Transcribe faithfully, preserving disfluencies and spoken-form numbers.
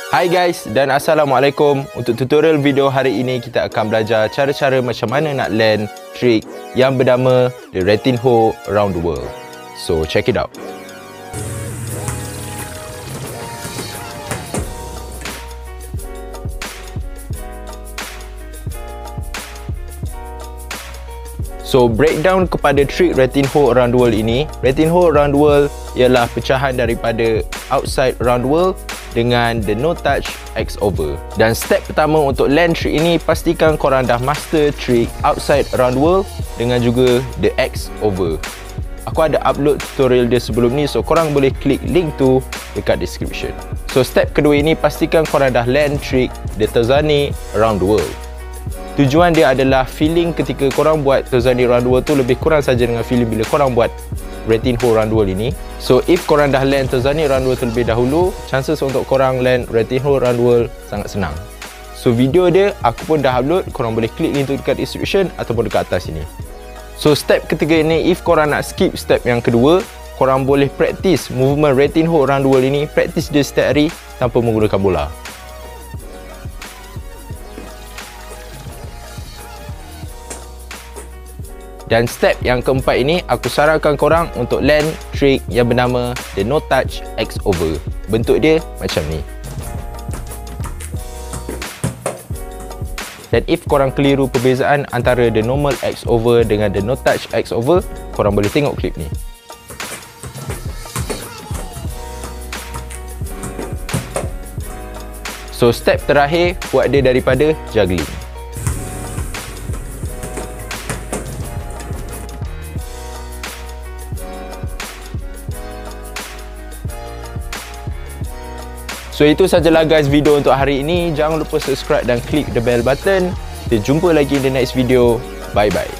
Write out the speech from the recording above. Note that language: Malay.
Hai guys dan Assalamualaikum. Untuk tutorial video hari ini kita akan belajar cara-cara macam mana nak land trick yang bernama the Ratinho Around The World. So check it out. So breakdown kepada trick Ratinho Around The World ini. Ratinho Around The World ialah pecahan daripada outside around the world dengan the no touch X over. Dan step pertama untuk land trick ini, pastikan korang dah master trick outside around the world dengan juga the X over. Aku ada upload tutorial dia sebelum ni, so korang boleh klik link tu dekat description. So step kedua ini, pastikan korang dah land trick the Tazani Around The World. Tujuan dia adalah feeling ketika korang buat Tazani Around The World tu lebih kurang saja dengan feeling bila korang buat Ratinho Around The World ini. So if korang dah land Tazani Around The World terlebih dahulu, chances untuk korang land Ratinho Around The World sangat senang. So video dia aku pun dah upload, korang boleh klik link tu dekat description ataupun dekat atas sini. So step ketiga ini, if korang nak skip step yang kedua, korang boleh practice movement Ratinho Around The World ini, practice dia setiap hari tanpa menggunakan bola. Dan step yang keempat ini, aku sarankan korang untuk land trick yang bernama the no touch X over. Bentuk dia macam ni. Dan if korang keliru perbezaan antara the normal X over dengan the no touch X over, korang boleh tengok klip ni. So step terakhir, buat dia daripada juggling. So itu sajalah guys video untuk hari ini. Jangan lupa subscribe dan klik the bell button. Kita jumpa lagi in the next video. Bye bye.